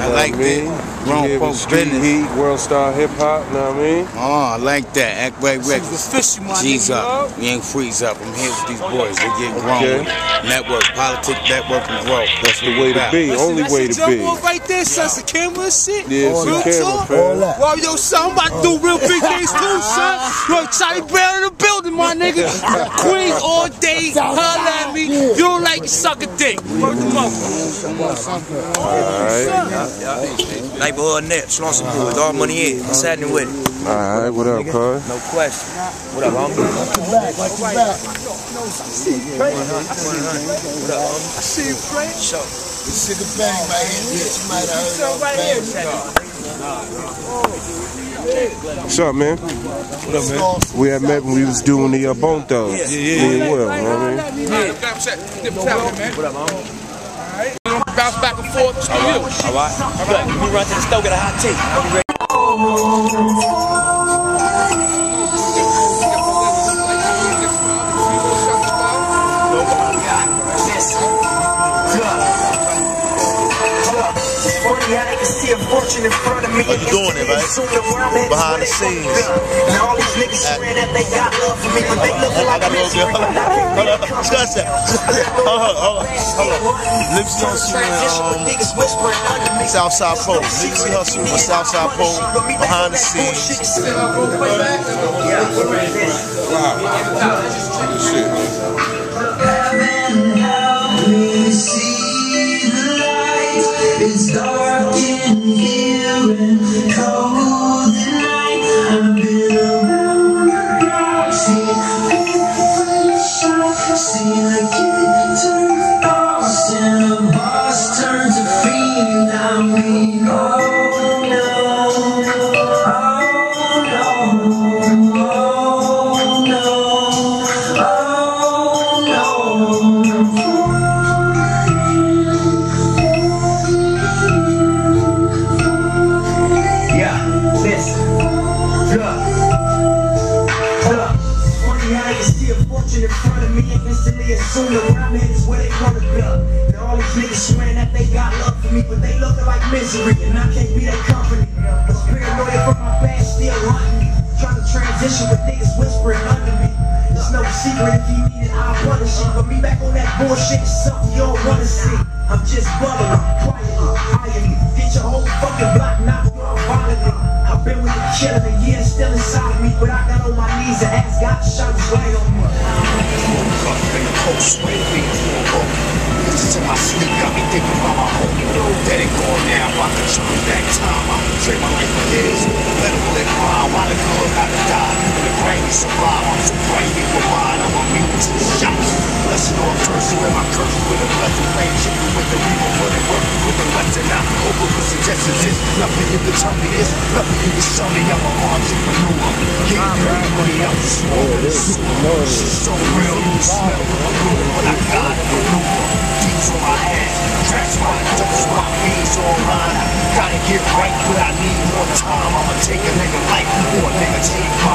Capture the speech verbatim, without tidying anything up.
I like that. Grown folks business. Heat, World Star Hip Hop, know what I mean? Oh, I like that. Act right records. G's nigga, up. We ain't freeze up. I'm here with these boys. They getting grown Okay. with it. Network, politics, network, and growth. That's the way to be. Listen, Only way to be. Jump on right there, son. It's the camera and shit. Yeah, it's the camera, fam. Well, yo, son, I'm about to do real big things too, son. Yo, Charlie Brown in the building, my nigga. Queens all day. Holla at me. You don't like suck a dick. Word them up. Alright. Neighborhood Nips, on some boys, all money in. What's happening with it? Alright, what up, cuz? No question. What up, homie? What up, homie? I see you, Frank. Show. This nigga bang right here, bitch. You might have heard of What's up, man? What up, man? We had met when we was doing the uh, Bone Thugs. Yeah, yeah, yeah. Well, you know what I mean? What up, homie? Bounce back and forth. It's All right. All right. All right. Let me run to the stove, get a hot tea. I'll be ready. What you doing it, right? Behind the scenes. Now all these niggas swearing that they got love for me, but they look like this. Hold on, discuss that. Hold on, hold on, hold on. Nipsey Hussle and um, Southside Pole. Nipsey Hussle and Southside Pole behind the scenes. Heaven help me see the light. It's dark in here and cold at night. I've been around the block, seen people shot, seen a kid turn boss and a boss turn to fiend. I mean, oh no, oh no, oh no, oh no. In front of me and instantly assume that where I'm at is where they wanna go. Now all these niggas swearing that they got love for me, but they looking like misery, and I can't be their company. Cause paranoia from my past still hunting me, trying to transition with niggas whispering under me. There's no secret if you need it, I'll punish it. But me back on that bullshit is something you don't wanna see. I'm just bubbling, quietly, eyeing you. Get your whole fucking block knocked off violently. I've been with the killer and yeah, it's still inside of me, but I got on my knees and asked God to shine his light on me. This is in my sleep, got me thinking about my homie. That ain't going down, I can turn back time. I can trade my life for his. Let him live mine while the girl gotta die. And the brain is survive, I'm so crazy with mine. I'm immune to the shots. Blessing on cursing with my curse with a blessing. Playing chicken with the people, put it work with the lesson. Now, over the suggestions is nothing you can tell me is nothing you can show me. I'm an entrepreneur. Getting dirty money out the swamp and the sewer. Shit's so real, you can smell it. But I got it, maneuver. Deep from my ass, tracks my dust, my beans online. I gotta get right, but I need more time. I'ma take a nigga life, or a nigga take my